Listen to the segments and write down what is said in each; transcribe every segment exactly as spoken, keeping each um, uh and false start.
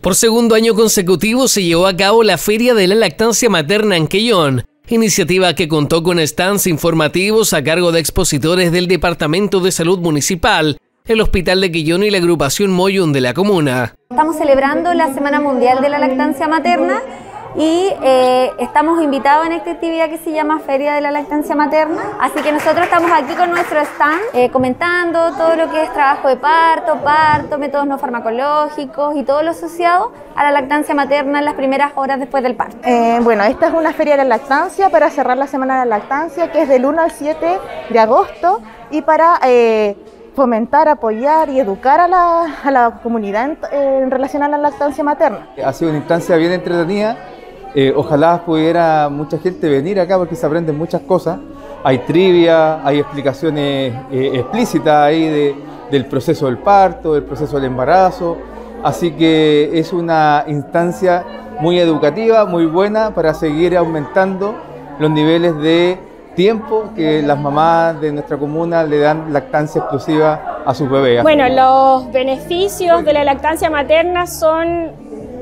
Por segundo año consecutivo se llevó a cabo la Feria de la Lactancia Materna en Quellón, iniciativa que contó con stands informativos a cargo de expositores del Departamento de Salud Municipal, el Hospital de Quellón y la agrupación Moyún de la comuna. Estamos celebrando la Semana Mundial de la Lactancia Materna y eh, estamos invitados en esta actividad que se llama Feria de la Lactancia Materna. Así que nosotros estamos aquí con nuestro stand eh, comentando todo lo que es trabajo de parto, parto, métodos no farmacológicos y todo lo asociado a la lactancia materna en las primeras horas después del parto. Eh, bueno, esta es una feria de la lactancia para cerrar la Semana de la Lactancia, que es del uno al siete de agosto, y para eh, fomentar, apoyar y educar a la, a la comunidad en, en relación a la lactancia materna. Ha sido una instancia bien entretenida. Eh, ojalá pudiera mucha gente venir acá porque se aprenden muchas cosas. Hay trivia, hay explicaciones eh, explícitas ahí de, del proceso del parto, del proceso del embarazo. Así que es una instancia muy educativa, muy buena para seguir aumentando los niveles de tiempo que las mamás de nuestra comuna le dan lactancia exclusiva a sus bebés. Bueno, los beneficios de la lactancia materna son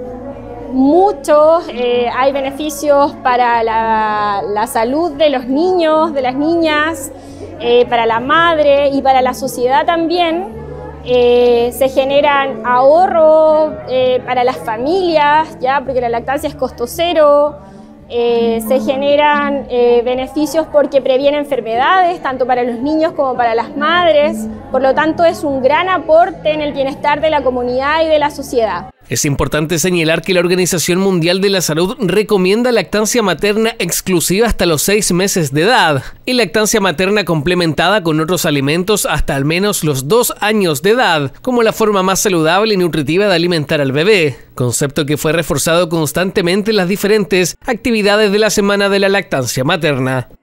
muchos. Eh, hay beneficios para la, la salud de los niños, de las niñas, eh, para la madre y para la sociedad también. Eh, se generan ahorros eh, para las familias, ya, porque la lactancia es costo cero. Eh, se generan eh, beneficios porque previene enfermedades, tanto para los niños como para las madres. Por lo tanto, es un gran aporte en el bienestar de la comunidad y de la sociedad. Es importante señalar que la Organización Mundial de la Salud recomienda lactancia materna exclusiva hasta los seis meses de edad y lactancia materna complementada con otros alimentos hasta al menos los dos años de edad, como la forma más saludable y nutritiva de alimentar al bebé, concepto que fue reforzado constantemente en las diferentes actividades de la Semana de la Lactancia Materna.